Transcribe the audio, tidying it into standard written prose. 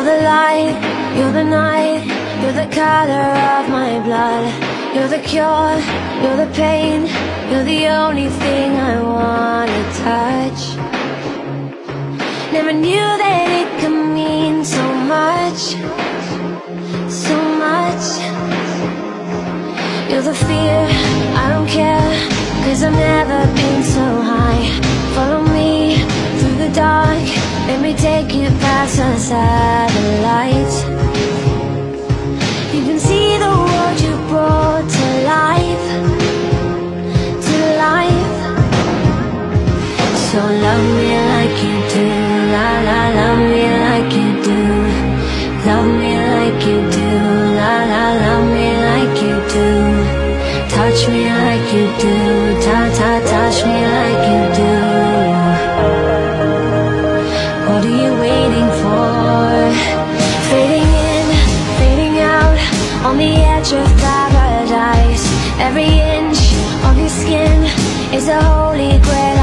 the light, you're the night, you're the color of my blood. You're the cure, you're the pain, you're the only thing I wanna touch. Never knew that it could mean so much, so much. You're the fear, I don't care, 'cause I've never been so high. Follow me through the dark, let me take you past the satellites. You can see the world you brought to life, to life. So love me like you do, la la, love me like you do. Love me like you do, la la, love me like you do. Touch me like you do, ta ta, touch me like you do. What are you waiting for? Fading in, fading out, on the edge of paradise. Every inch of your skin is a holy grail.